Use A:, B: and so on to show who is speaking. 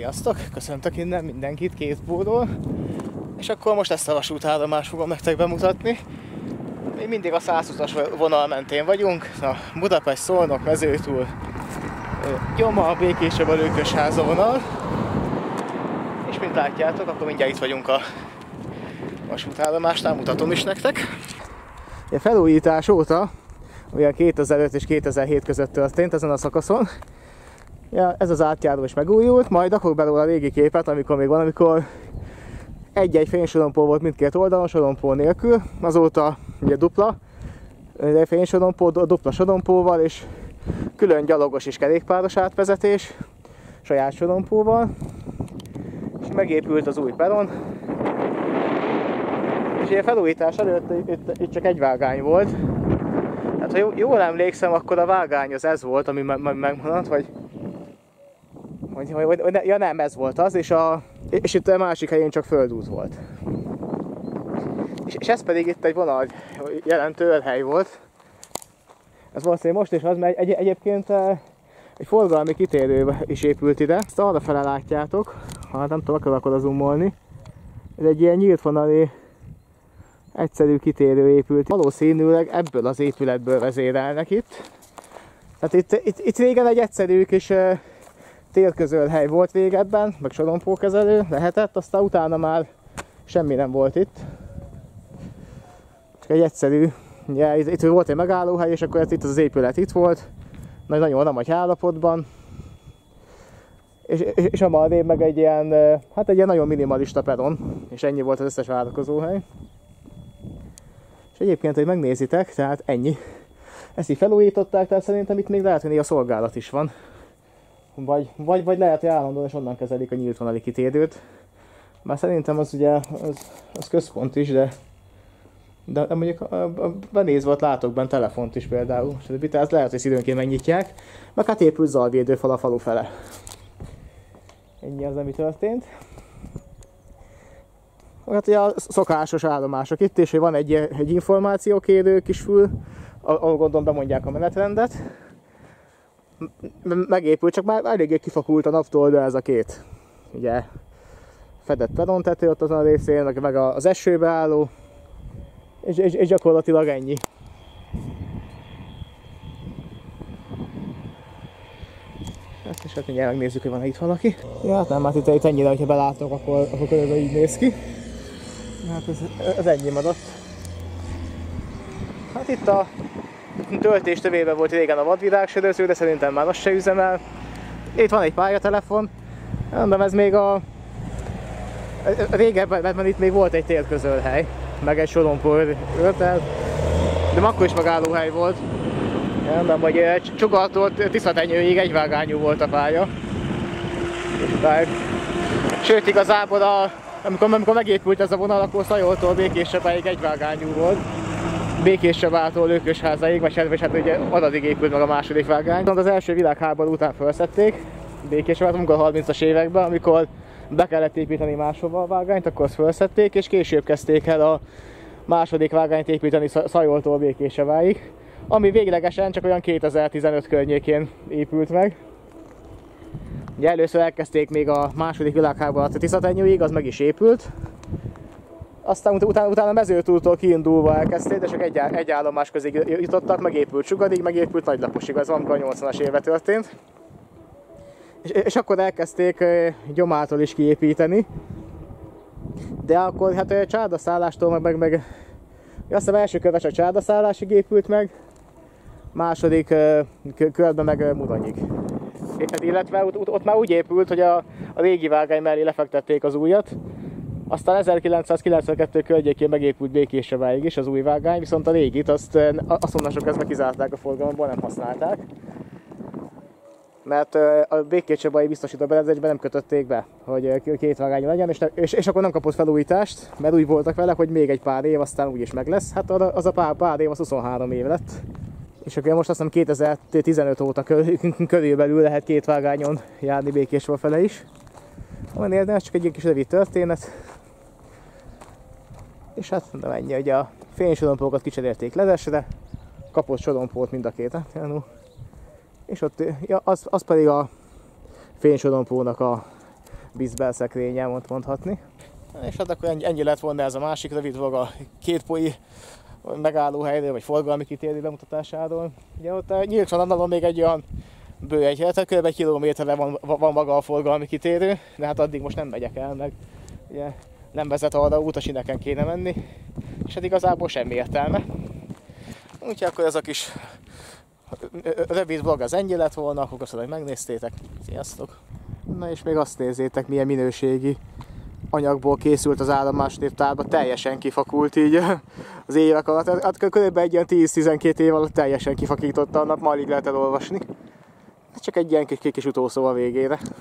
A: Sziasztok! Köszöntök innen mindenkit Kézbóról. És akkor most ezt a vasútállomást fogom nektek bemutatni. Még mindig a 120-as vonal mentén vagyunk. A Budapest, Szolnok, Mezőtúr, Gyoma, Békéscsaba, Lőkösháza vonal. És mint látjátok, akkor mindjárt itt vagyunk a vasútállomásnál, mutatom is nektek. A felújítás óta, ugye 2005 és 2007 között történt ezen a szakaszon, ja, ez az átjáró is megújult, majd akkor belőle a régi képet, amikor egy-egy fénysorompó volt mindkét oldalon, sorompó nélkül. Azóta ugye dupla fénysorompó, dupla sorompóval és külön gyalogos és kerékpáros átvezetés, saját sorompóval. És megépült az új peron. És a felújítás előtt itt csak egy vágány volt. Hát ha jól emlékszem, akkor a vágány az ez volt, ami megmaradt, vagy ja nem, ez volt az, és itt a másik helyén csak földút volt. És ez pedig itt egy vonal jelentő őrhely volt. Ez valószínűleg most is az, mert egyébként egy forgalmi kitérő is épült ide. Ezt arrafele látjátok, hát nem tudom, akarok oda zoomolni. Ez egy ilyen nyílt vonali, egyszerű kitérő épült. Valószínűleg ebből az épületből vezérelnek itt. Tehát itt régen egy egyszerű kis térközölhely volt régebben, meg sorompókezelő lehetett, aztán utána már semmi nem volt itt. Csak egy egyszerű, ugye, itt volt egy megállóhely, és akkor itt az épület itt volt, nagyon nagy állapotban. És a maradék meg egy ilyen, hát egy ilyen nagyon minimalista peron, és ennyi volt az összes várakozóhely. És egyébként, hogy megnézitek, tehát ennyi. Ezt így felújították, tehát szerintem itt még lehet, hogy a szolgálat is van. Vagy lehet, hogy állandóan és onnan kezelik a nyílt vonali kitérőt. Bár szerintem az ugye, az központ is, de mondjuk benézve ott látok benne telefont is például. Tehát ez lehet, hogy időnként megnyitják. Meg hát épült zajvédőfal a falu fele. Ennyi az, ami történt. Hát ugye a szokásos állomások itt, és hogy van egy információkérő kis fül, ahol gondolom bemondják a menetrendet. Megépült, csak már eléggé kifakult a naptól, de ez a két ugye fedett perontető ott azon a részén, meg az esőbe álló, és gyakorlatilag ennyi. És hát mindjárt megnézzük, hogy van itt valaki. Ja, hát nem, hát itt ennyire, hogyha belátok, akkor körülbelül így néz ki. Hát ez ennyi maradt. Hát itt a töltéstövében volt régen a vadvirágsöröző, de szerintem már az se üzemel. Itt van egy pályatelefon, mondom, ez még régebben itt még volt egy térközölhely, meg egy sorompó őrtel, de akkor is megállóhely volt. Mondom, hogy Csugartól Tiszatenyőig egyvágányú volt a pálya. Sőt, igazából amikor megépült ez a vonal, akkor Szajoltól Békéscsabáig egyvágányú volt. Békéscsabától Lőkösházáig, vagy hát ugye adadig épült meg a második vágány. Az első világháború után felszették Békéscsabát, amikor a 30-as években, amikor be kellett építeni máshova a vágányt, akkor azt felszették, és később kezdték el a második vágányt építeni Szajoltól Békéscsabáig, ami véglegesen csak olyan 2015 környékén épült meg. Ugye először elkezdték még a második világháború alatt a Tiszatenyőig, az meg is épült. Aztán utána Mezőtúrtól kiindulva elkezdték, de csak egy állomás közé jutottak, megépült Csugadig, megépült Nagylaposig, ez valamikor a 80-as éve történt. És akkor elkezdték Gyomától is kiépíteni. De akkor hát Csárdaszállástól meg azt hiszem első körbe csak Csárdaszállásig épült meg, második körben meg Muranyig. Illetve ott már úgy épült, hogy a régi vágány mellé lefektették az újat. Aztán 1992 környékén megépült Békéscsabáig is az új vágány, viszont a régit azt onnasok kezdve kizárták a forgalomból, nem használták. Mert a Békéscsabai biztosító berendezésben nem kötötték be, hogy két vágány legyen, és akkor nem kapott felújítást, mert úgy voltak vele, hogy még egy pár év, aztán úgyis meg lesz. Hát az a pár év az 23 év lett. És akkor most azt hiszem 2015 óta körülbelül lehet két vágányon járni Békéscsaba fele is. Van érdemes, csak egy kis rövid történet. És hát mondom ennyi, hogy a fénysorompókat kicserélték ledesre, kapott sorompót mind a két. És ott, ja, az pedig a fénysorompónak a vízbelszekrényen mondhatni. És hát akkor ennyi lett volna ez a másik rövid vlog a kétpolyi megállóhelyről, vagy forgalmi kitérő bemutatásáról. Ugye ott Nyírcsalannalon még egy olyan bő egy, tehát kb. 1 kilométerre van maga a forgalmi kitérő, de hát addig most nem megyek el, meg ugye nem vezet arra út, a sineken kéne menni, és hát igazából semmi értelme. Úgyhogy akkor ez a kis rövid vlog az ennyi lett volna, akkor köszönöm, hogy megnéztétek. Sziasztok! Na és még azt nézzétek, milyen minőségi anyagból készült az állomásnévtárba, teljesen kifakult így az évek alatt. Hát körülbelül egy ilyen 10-12 év alatt teljesen kifakította, annak ma alig lehet elolvasni. Csak egy ilyen kis utószó a végére.